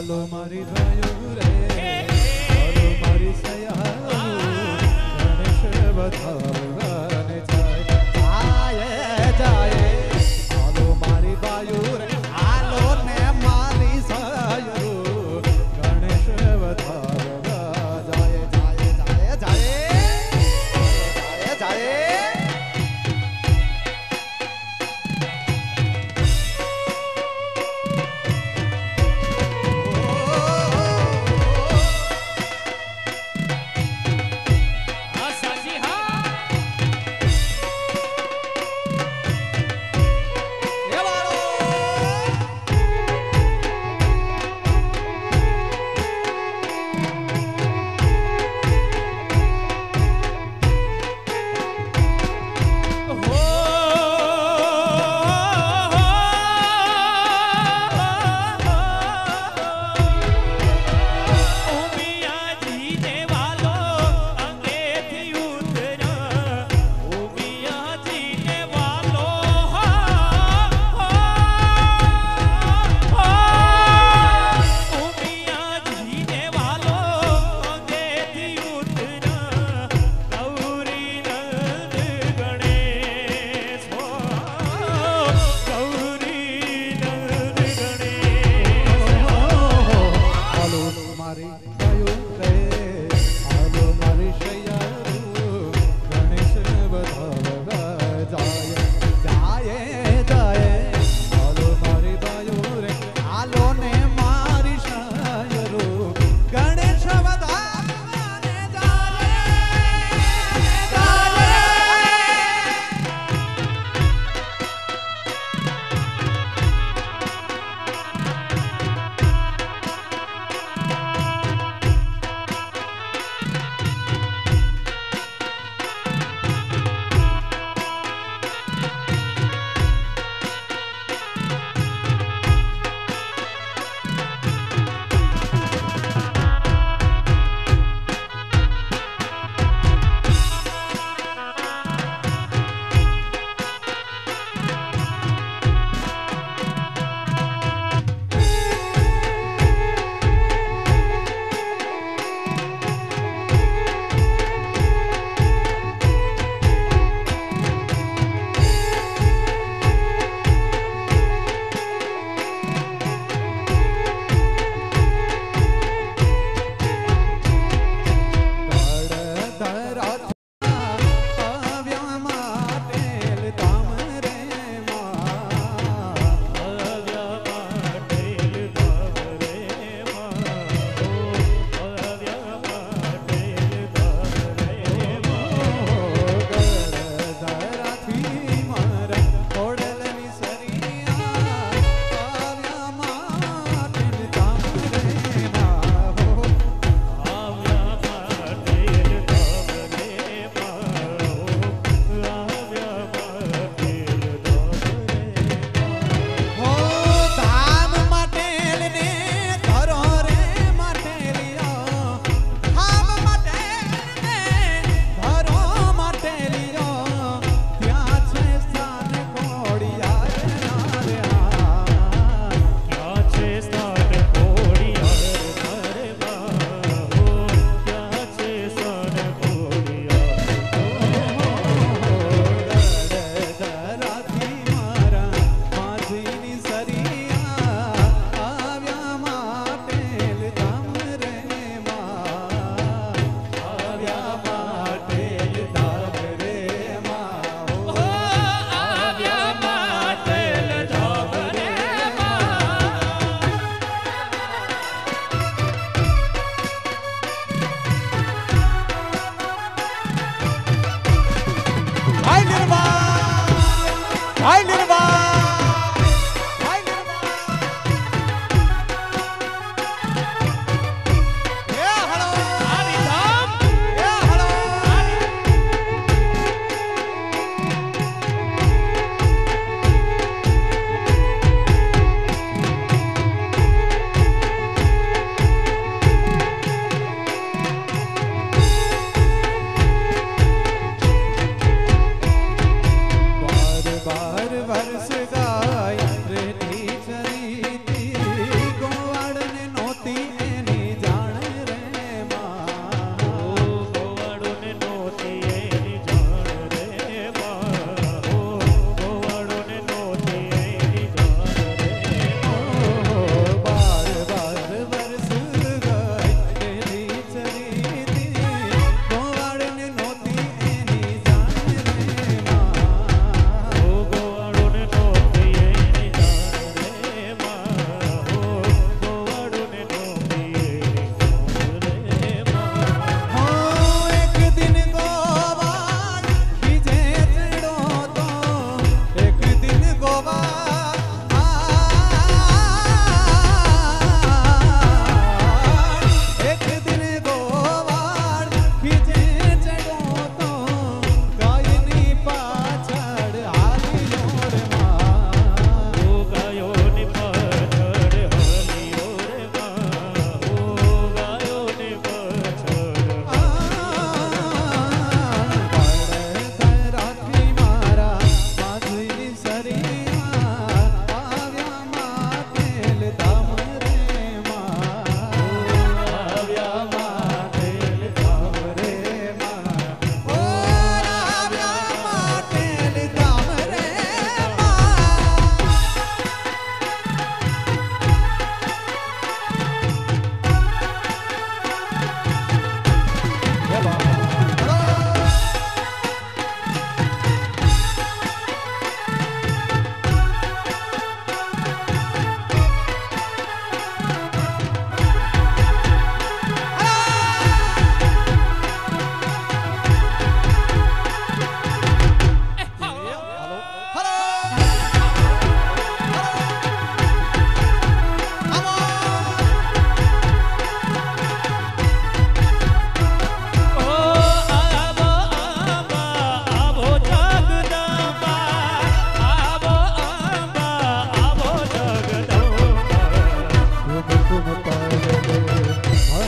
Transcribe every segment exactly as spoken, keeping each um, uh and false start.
હાલો મારી ભાઈઓ રે હાલો મારી સયા ગણેશ બતાવવાને જાય જાય જાય હાલો મારી ભાઈઓ રે હાલો ને મારી સયા ગણેશ બતાવવા જાય જાય જાય જાય જાય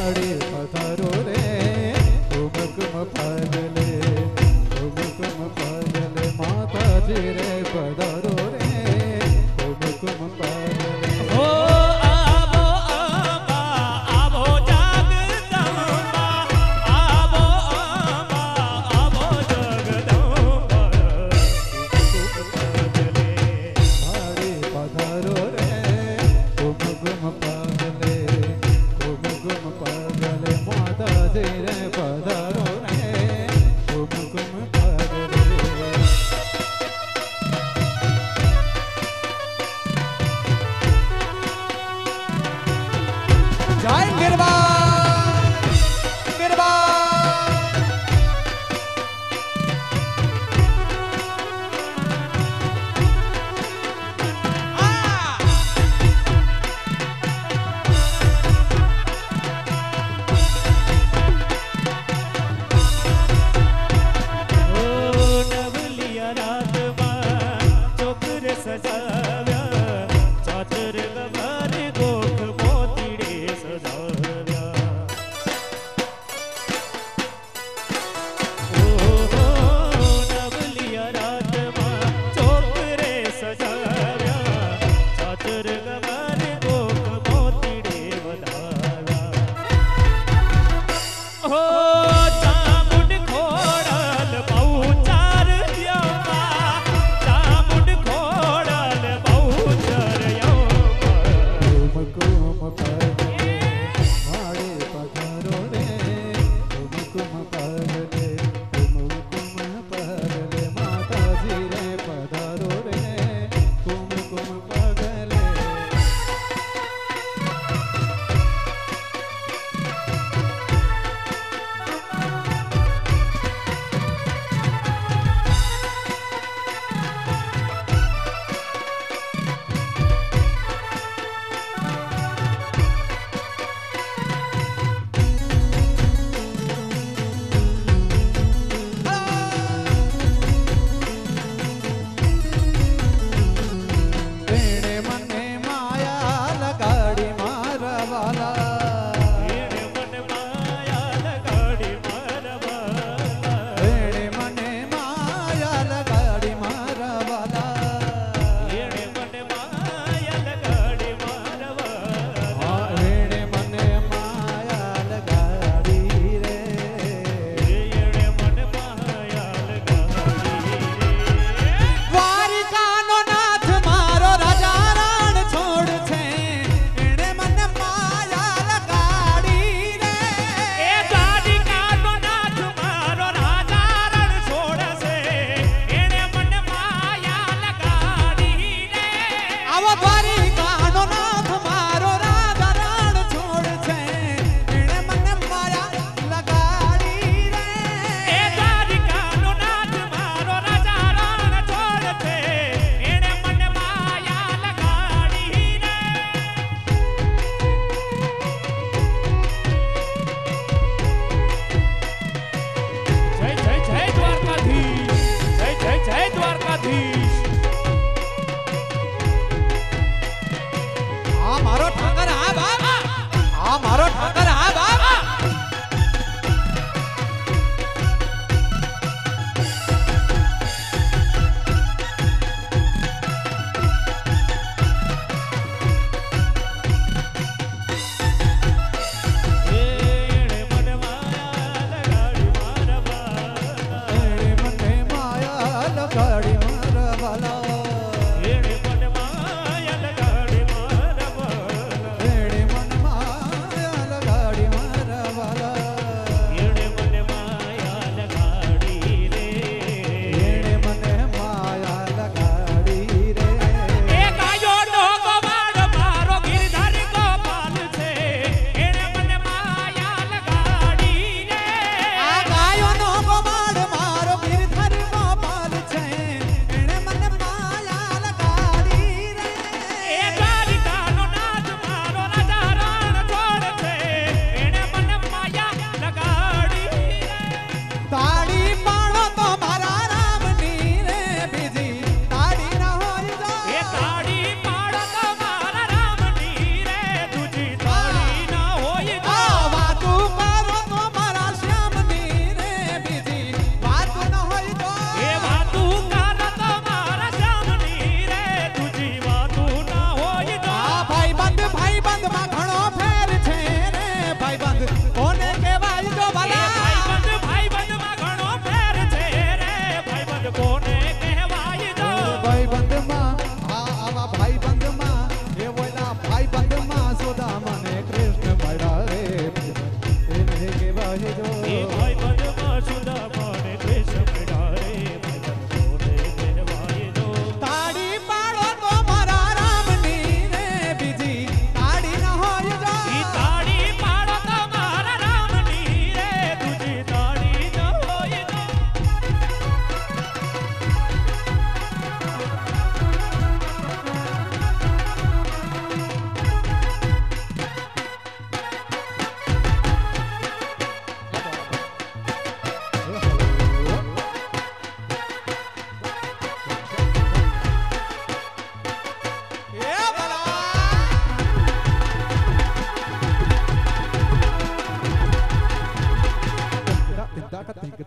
माड़ी पधारो रे कुमकुम पगले कुमकुम पगले माता जी रे पधारो रे कुमकुम पगले हो आवो अम्बा आवो जगदम्बा आवो अम्बा आवो जगदम्बा कुमकुम पगले माड़ी पधारो रे कुमकुम पगले कुमकुम पगले माता जी रे पधारो रे कुमकुम पगले जय गिरवा गिरवा नवलिया रात में चोकर सजाव्या चाचर गवार गोख मोतीड़े सजाव्या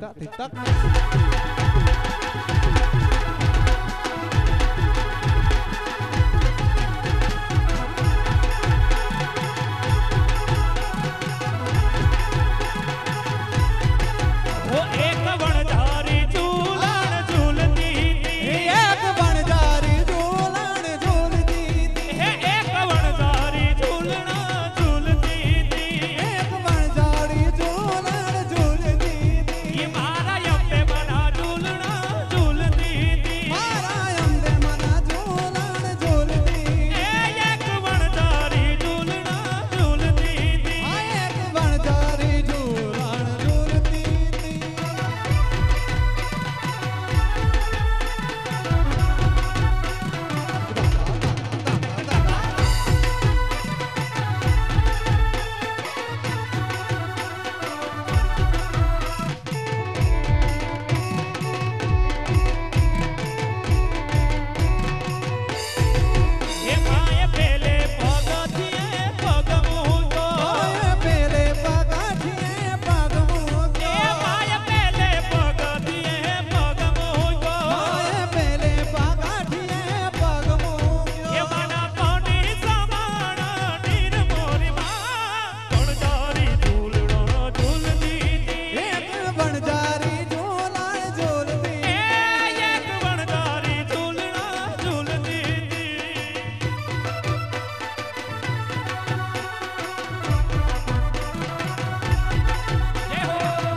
टिकटा टिक तक वो एक वणझारी झूलन झूलती थी, एक बनजारी झूलन झूलती थी हे एक वणझारी झूलना झूलती थी, एक बनजारी झूलन झूलती थी ये मारा यम्बे मना झूलना झूलती थी, मारा अंबे मना झूलन झूलती ए एक वणझारी झूलना झूलती थी। हाँ एक बनजारी झूलन झूलती थी ये माये पेले पगथिए पगमुतो, ओए पेले पगाठिए पगमुतो ए माये पेले पगथिए पगमुतो, ओए पेले पगाठिए पगमुतो ये मना पानी समाना नीर मोरी मां वणझारी झूलनो झूलती थी, एक बनजारी झूलन झूलती ए एक वणझारी झूलना झूलती थी। जय हो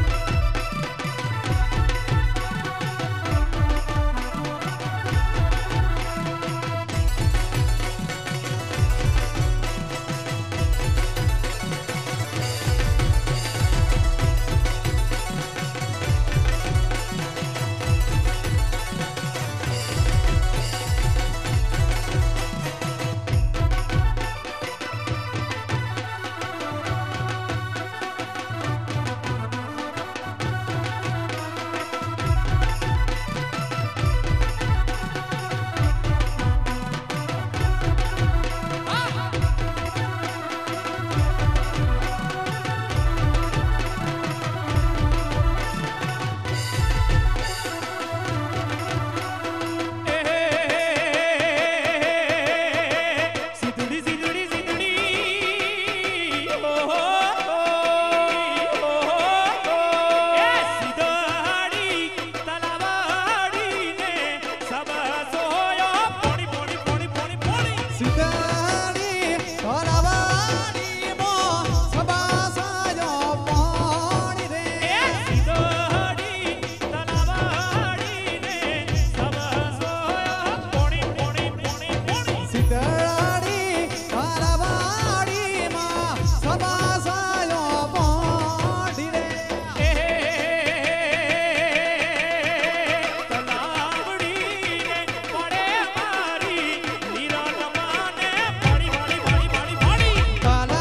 सिद्धड़ी सिद्धड़ी सिद्धड़ी ओ हो ए सिद्धड़ी तलवाड़ी ने सब सोयो पोड़ी पोड़ी पोड़ी पोड़ी पोड़ी सितारी तलवारी मो सबा सायो पानी रे ए सिद्धड़ी तलवाड़ी ने सब सोयो पोड़ी पोड़ी पोड़ी पोड़ी सितारी तलवारी मा सबा सायो पानी रे तलावड़ी ने पड़े मारी नीरा नमाने बड़ी बड़ी बड़ी बड़ी बड़ी काला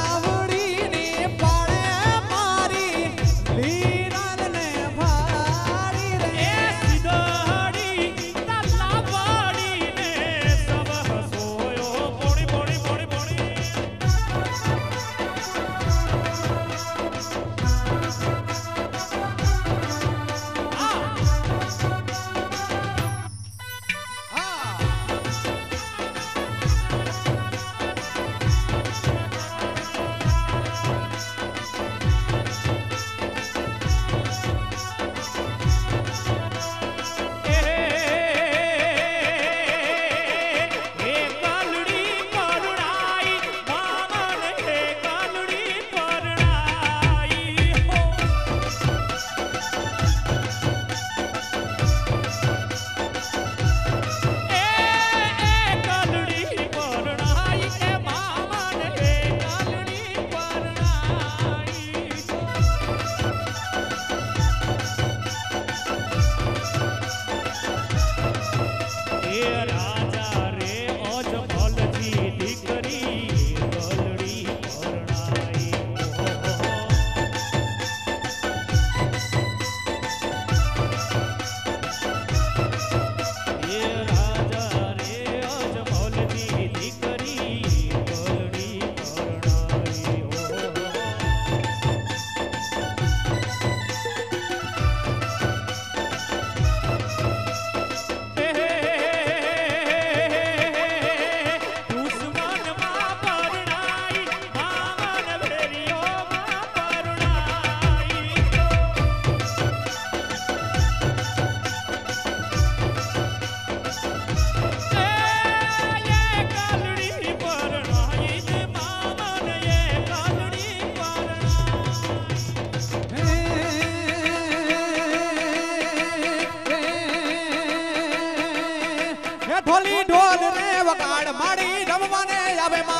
ढोल रे वगाड़ माड़ी रमवाने आवे मां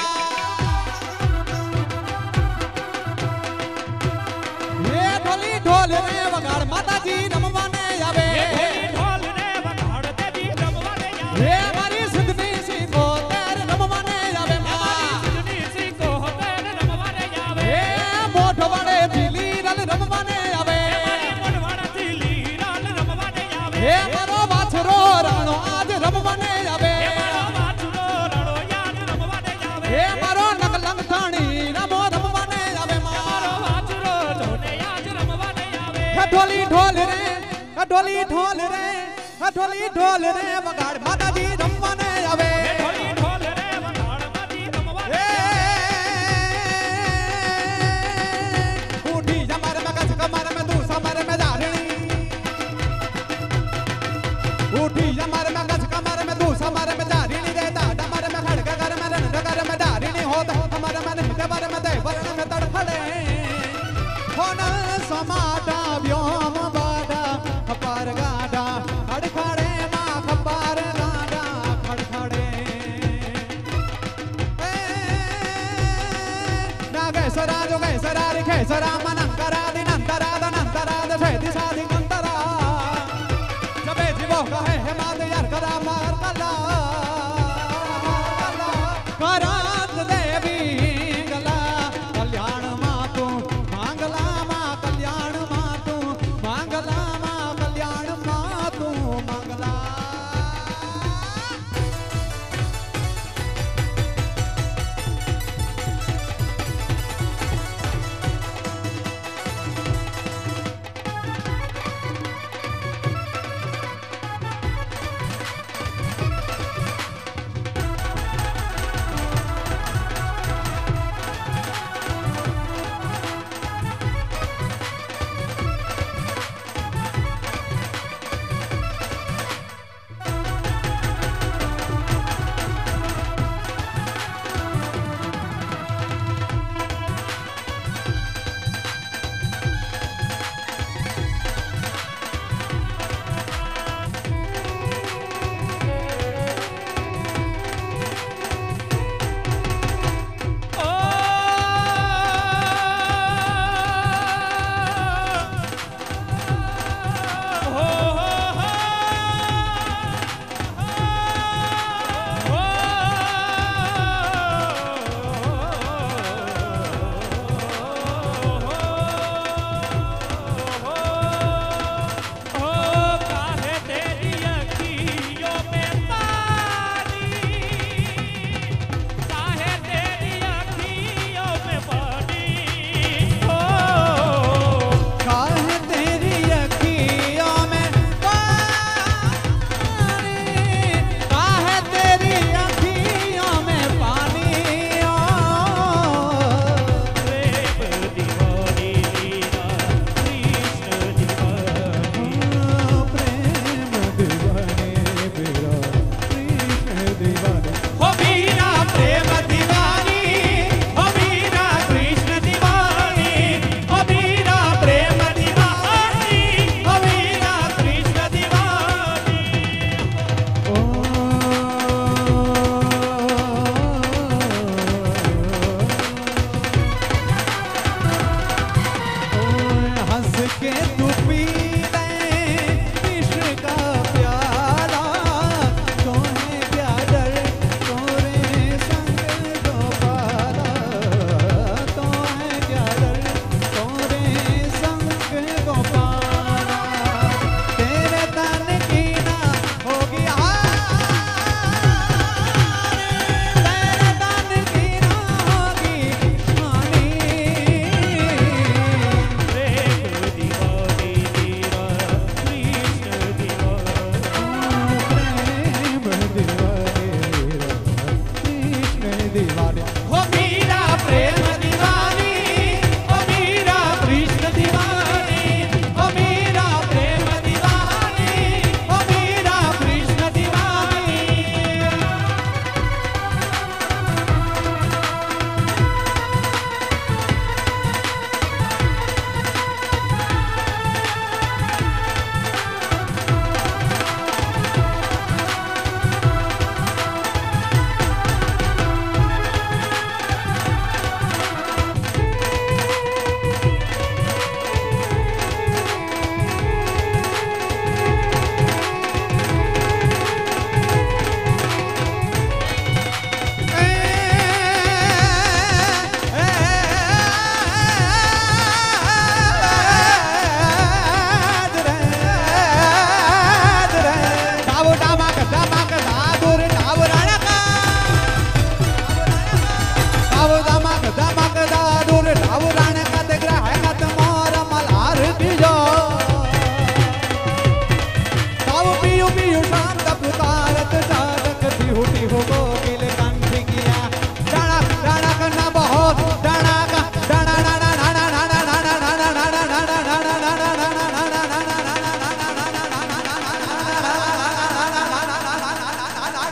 ये ढोली ढोल रे वगाड़ माता जी रमवाने आवे ढोल रे वगाड़ देवी रमवाने आवे ये हमारी सिद्धनी सी को तेरे रमवाने आवे मां सिद्धनी सी को तेरे रमवाने आवे ये मोठ बड़े दिली रल रमवाने आवे मोठ बड़ा दिली रल रमवाने आवे ये मारो बाछरो राणो आज रमवाने आवे मारो बाछरो राणो आज रमवाने आवे ये मारो नकलंग थाणी रमो रमवाने आवे मां मारो बाछरो ढोले आज रमवाने आवे ढोली ढोल रे ढोली ढोल रे ढोली ढोल रे वगाड़ माता जी रमवाने आवे ढोली ढोल रे वगाड़ माती रमवाने उठी जमर में कस कमर में तू समर में धारणी उठी जमर में कस कमर में तू समर में धारणी रहता डमर में खड़का कर में रन कर में धारणी होता हमर मन में बर में दे वरण में तड़फड़े होना समाटा व्योम बाड़ा खपार गाड़ा खड़खड़े मां खपार गाड़ा खड़खड़े नागेश्वरा जोगेश्वरा रिखेश्वरा मनंकरा दिनंतरा दनंतरा दशेति साधि कंतरा जबे जीवो कहे हेमाद यार करा मार कला करात देवी गला कल्याण मातु मांगला मा कल्याण मातु मांगला मा कल्याण मातु मंगला